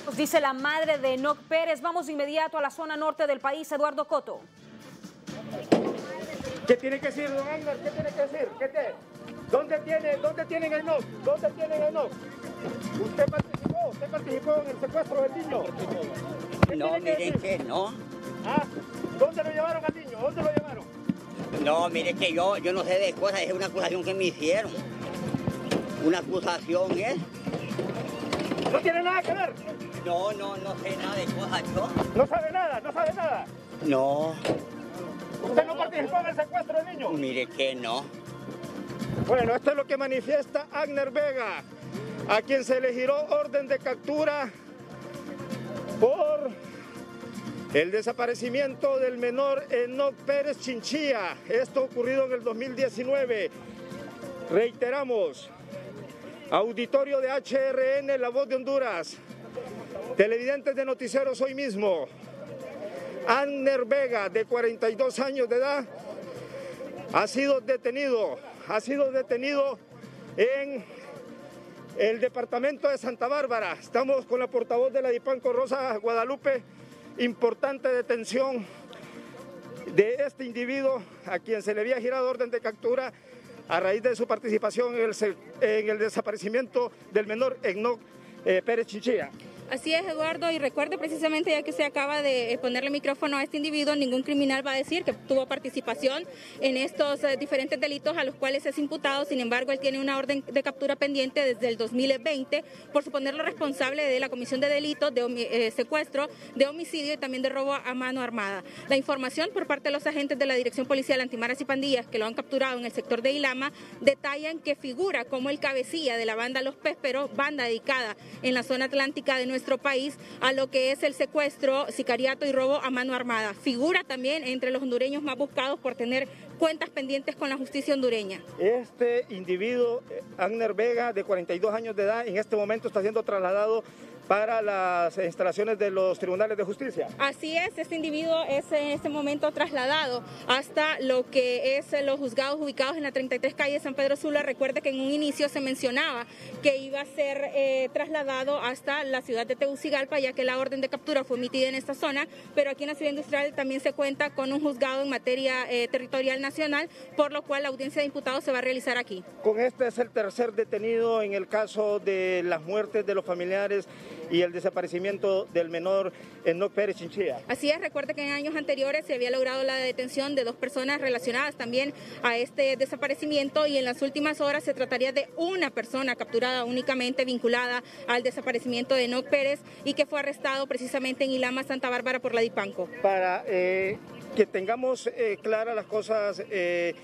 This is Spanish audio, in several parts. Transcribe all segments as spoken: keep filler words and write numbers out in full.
Nos dice la madre de Enoc Pérez. Vamos de inmediato a la zona norte del país, Eduardo Coto. ¿Qué tiene que decir, don Agner? ¿Qué tiene que decir? ¿Qué te... ¿Dónde tiene, dónde tienen a Enoc? ¿Dónde tienen a Enoc? ¿Usted participó? ¿Usted participó en el secuestro del niño? No, miren que no. ¿Ah? ¿Dónde lo llevaron al niño? ¿Dónde lo llevaron? No, miren que yo, yo no sé de cosas, es una acusación que me hicieron. Una acusación es. ¿No tiene nada que ver? No, no, no sé nada de cosas yo. ¿No sabe nada? ¿No sabe nada? No. ¿Usted no participó en el secuestro del niño? Mire que no. Bueno, esto es lo que manifiesta Agner Vega, a quien se le giró orden de captura por el desaparecimiento del menor Enoc Pérez Chinchilla. Esto ocurrido en el dos mil diecinueve. Reiteramos, auditorio de H R N, La Voz de Honduras, televidentes de noticieros hoy mismo. Agner Vega, de cuarenta y dos años de edad, ha sido detenido, ha sido detenido en el departamento de Santa Bárbara. Estamos con la portavoz de la DIPANCO, Rosa Guadalupe. Importante detención de este individuo a quien se le había girado orden de captura a raíz de su participación en el, en el desaparecimiento del menor Enoc eh, Pérez Chinchilla. Así es, Eduardo, y recuerde precisamente, ya que se acaba de ponerle micrófono a este individuo, ningún criminal va a decir que tuvo participación en estos eh, diferentes delitos a los cuales es imputado. Sin embargo, él tiene una orden de captura pendiente desde el dos mil veinte por suponerlo responsable de la comisión de delitos de eh, secuestro, de homicidio y también de robo a mano armada. La información por parte de los agentes de la Dirección Policial Antimaras y Pandillas que lo han capturado en el sector de Ilama detallan que figura como el cabecilla de la banda Los Pésperos, banda dedicada en la zona atlántica de nuestro país a lo que es el secuestro, sicariato y robo a mano armada. Figura también entre los hondureños más buscados por tener cuentas pendientes con la justicia hondureña. Este individuo, Agner Vega, de cuarenta y dos años de edad, en este momento está siendo trasladado para las instalaciones de los tribunales de justicia. Así es, este individuo es en este momento trasladado hasta lo que es los juzgados ubicados en la treinta y tres calle San Pedro Sula. Recuerde que en un inicio se mencionaba que iba a ser eh, trasladado hasta la ciudad de Tegucigalpa, ya que la orden de captura fue emitida en esta zona, pero aquí en la ciudad industrial también se cuenta con un juzgado en materia eh, territorial nacional, por lo cual la audiencia de imputados se va a realizar aquí. Con este es el tercer detenido en el caso de las muertes de los familiares y el desaparecimiento del menor Enoc Pérez Chinchilla. Así es, recuerde que en años anteriores se había logrado la detención de dos personas relacionadas también a este desaparecimiento y en las últimas horas se trataría de una persona capturada únicamente vinculada al desaparecimiento de Enoc Pérez y que fue arrestado precisamente en Ilama, Santa Bárbara por la DIPANCO. Para eh, que tengamos eh, claras las cosas, eh,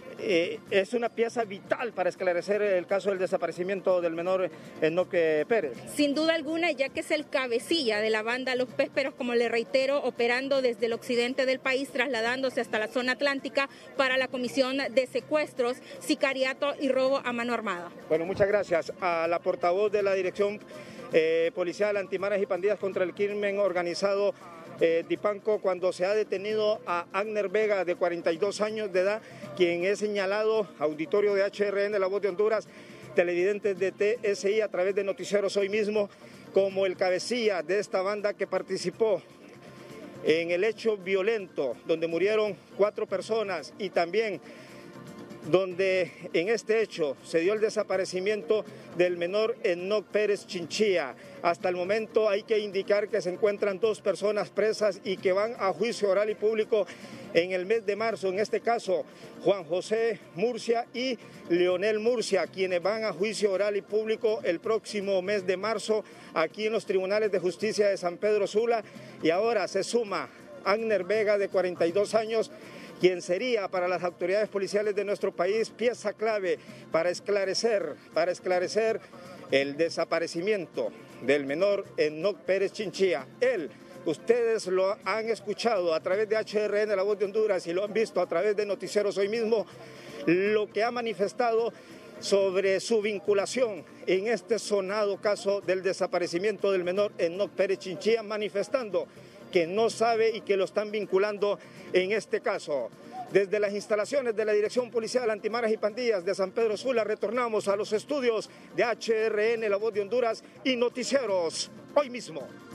Eh, es una pieza vital para esclarecer el caso del desaparecimiento del menor Enoc Pérez. Sin duda alguna, ya que es el cabecilla de la banda Los Pésperos, como le reitero, operando desde el occidente del país, trasladándose hasta la zona atlántica para la comisión de secuestros, sicariato y robo a mano armada. Bueno, muchas gracias a la portavoz de la Dirección eh, Policial Antimaras y Pandillas contra el Crimen Organizado, Eh, DIPANCO, cuando se ha detenido a Agner Vega, de cuarenta y dos años de edad, quien es señalado, auditorio de H R N, La Voz de Honduras, televidentes de T S I a través de noticieros hoy mismo, como el cabecilla de esta banda que participó en el hecho violento donde murieron cuatro personas y también donde en este hecho se dio el desaparecimiento del menor Enoc Pérez Chinchilla. Hasta el momento hay que indicar que se encuentran dos personas presas y que van a juicio oral y público en el mes de marzo. En este caso, Juan José Murcia y Leonel Murcia, quienes van a juicio oral y público el próximo mes de marzo aquí en los tribunales de justicia de San Pedro Sula. Y ahora se suma Agner Vega, de cuarenta y dos años, quien sería para las autoridades policiales de nuestro país pieza clave para esclarecer, para esclarecer el desaparecimiento del menor Enoc Pérez Chinchilla. Él, ustedes lo han escuchado a través de H R N, La Voz de Honduras, y lo han visto a través de noticieros hoy mismo, lo que ha manifestado sobre su vinculación en este sonado caso del desaparecimiento del menor Enoc Pérez Chinchilla, manifestando que no sabe y que lo están vinculando en este caso. Desde las instalaciones de la Dirección Policial Antimaras y Pandillas de San Pedro Sula retornamos a los estudios de H R N, La Voz de Honduras y Noticieros hoy mismo.